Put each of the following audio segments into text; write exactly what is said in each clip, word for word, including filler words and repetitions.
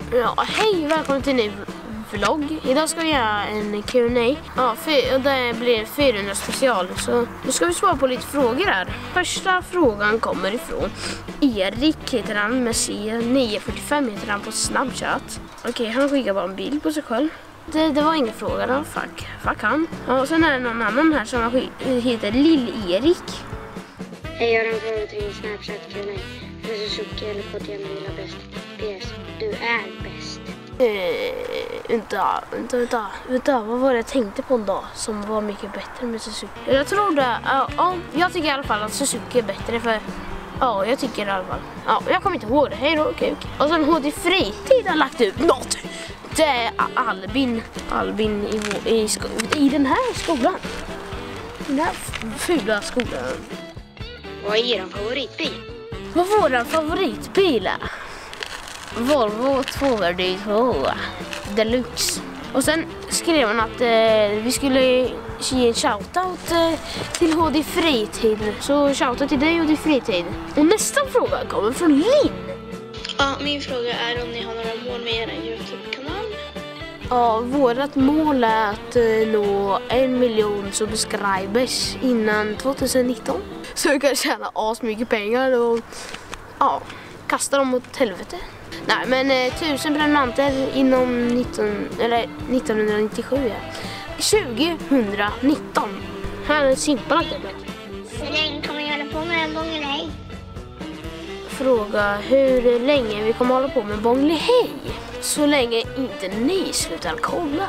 Ja, hej, välkommen till en ny vlogg. Idag ska vi göra en Q and A. Ja, för, och det blir fyrahundra special. Så nu ska vi svara på lite frågor här. Första frågan kommer ifrån Erik, heter han, med C nio fyrtiofem heter han på Snapchat. Okej, okay, han skickar bara en bild på sig själv. Det, det var ingen fråga då, fuck, fuck han. Ja, och sen är det någon annan här som heter Lill-Erik. Hej, jag har en fråga till din Snapchat Q and A. Är Suzuki eller K T M gillar bäst? P S, du är bäst. Eh, vänta, vänta, vänta, vänta, vad var det jag tänkte på en dag som var mycket bättre med Suzuki? Jag tror det, ja, ja, jag tycker i alla fall att Suzuki är bättre för, ja, jag tycker i alla fall. Ja, jag kommer inte ihåg det, hej då, okej, okej. Och sen H D Fritid har lagt ut något. Det är Albin, Albin i, i, i den här skolan. Den här fula skolan. Vad är er favoritbil? Vad var vår favoritbil är? Volvo tvåhundratvå Deluxe. Och sen skrev han att eh, vi skulle ge en shoutout eh, till H D Fritid. Så shoutout till dig H D Fritid. Och nästa fråga kommer från Linn. Ja, min fråga är om ni har några mål med er YouTube-kanal. Ja, vårt mål är att eh, nå en miljon subscribers innan tjugonitton. Så vi kan tjäna as mycket pengar och ja, kasta dem åt helvete. Nej, men eh, tusen prenumeranter inom nitton, eller nittonhundranittiosju, ja. tjugonitton. Här är simpelt. Hur länge kommer jag hålla på med en bånglehej? Fråga hur länge vi kommer hålla på med bånglehej. Så länge inte ni slutar kolla.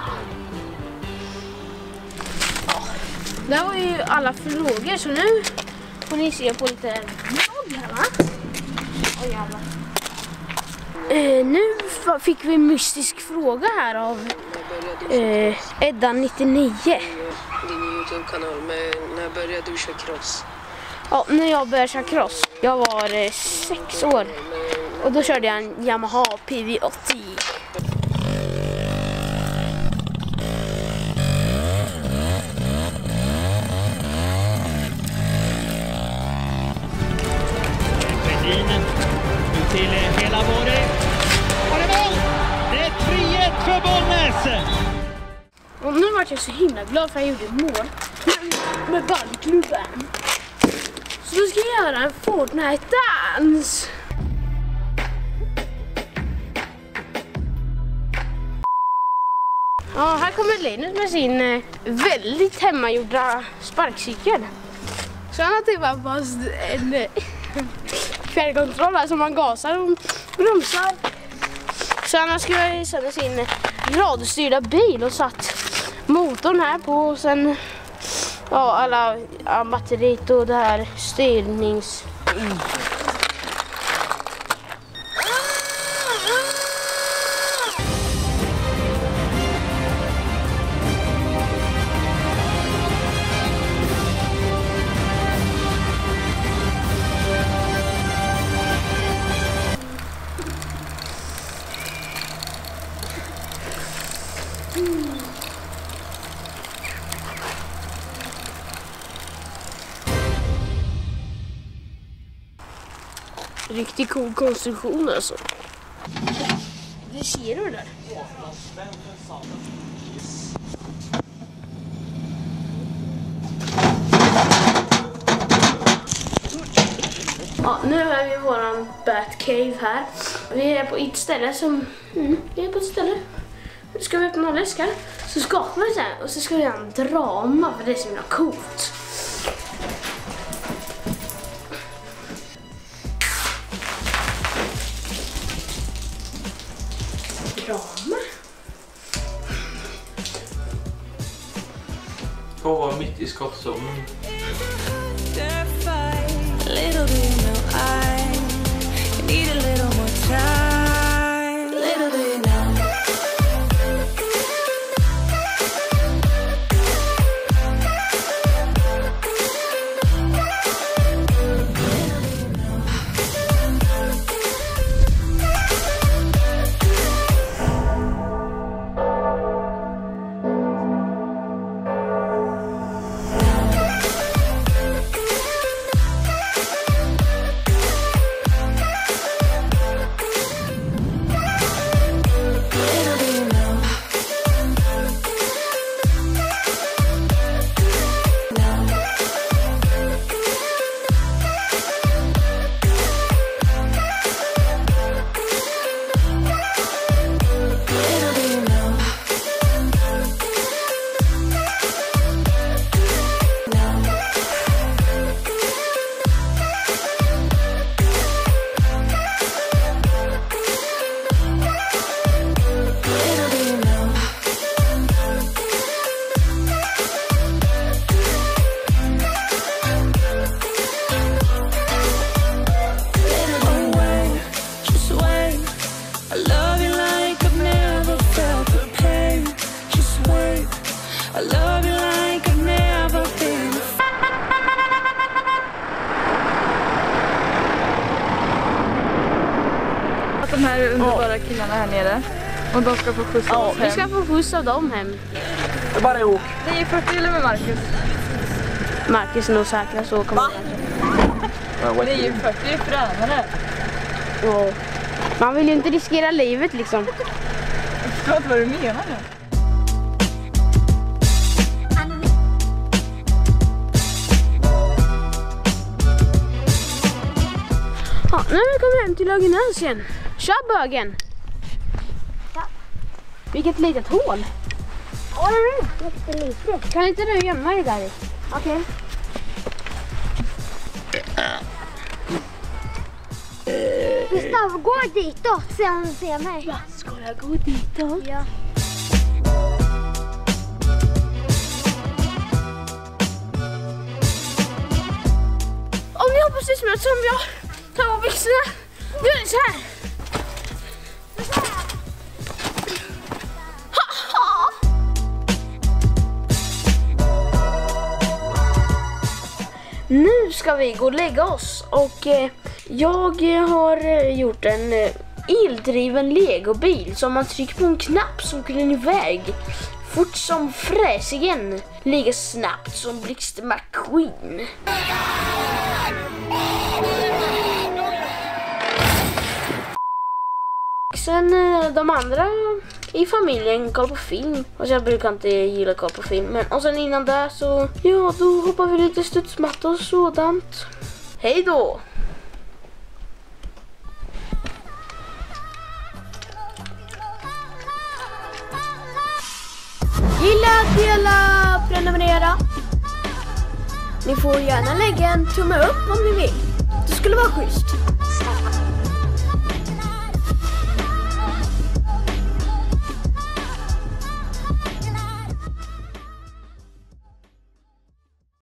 Ja. Det var ju alla frågor, så nu får ni se på lite vlogg här, va? Oj, jävlar. Eh, nu fick vi en mystisk fråga här av eh, Edda nittionio. Din YouTube-kanal, men när började du köra cross? Ja, när jag började köra cross. Jag var eh, sex år. Och då körde jag en Yamaha P V åttio. Till hela Borg. Och det mål! Det är tre ett för Bollnäs! Och nu var jag så himla glad för att jag gjorde ett mål med bandklubben. Så då ska jag göra en Fortnite-dans. Ja, här kommer Linus med sin eh, väldigt hemmagjorda sparkcykel. Så han har typ bara en eh, fjärrkontroll här som man gasar och bromsar. Så han har skrivit sen sin radiostyrda bil och satt motorn här på och sen ja, alla ja, batteriet och det här styrnings... Mm. Riktigt cool konstruktion alltså. Det ser du där. Ja, nu är vi i våran Batcave här. Vi är på ett ställe som... Mm, vi är på ett ställe. Nu ska vi öppna en läsk här. Så skapar vi så här. Och så ska vi göra en drama för det är så himla coolt. Drama. Två var mitt i skottzonen. De här underbara killarna här nere. Och de ska få skjuts av Ja, oss vi hem. ska få skjuts av dem hem. Det är bara ihop. nio fyrtio eller med Marcus? Marcus är nog säkrast så kommer det. nio fyrtio är fränare. Ja. Man vill ju inte riskera livet liksom. Jag förstår inte vad du menar nu. Ja, nu har vi kommit hem till Lagunäs igen. Kör bögen! Ja. Vilket litet hål! Åh, det är jättelitet. Kan inte du gömma dig där i? Okej. Gustav, gå ditåt, se om du ser mig. Ja, ska jag gå ditåt? Ja. Om jag precis med som jag tar av byxorna. Nu är det så här. Nu ska vi gå och lägga oss och eh, jag har eh, gjort en eh, eldriven legobil som man trycker på en knapp som kunde iväg fort som fräsigen, lika snabbt som Blixt McQueen. Sen eh, de andra i familjen kollar på film. Och jag brukar inte gilla att kolla på film. Men, och sen innan det så, ja, då hoppar vi lite studsmatta och sådant. Hej då! Gilla, dela, prenumerera. Ni får gärna lägga en tumme upp om ni vill. Det skulle vara schysst.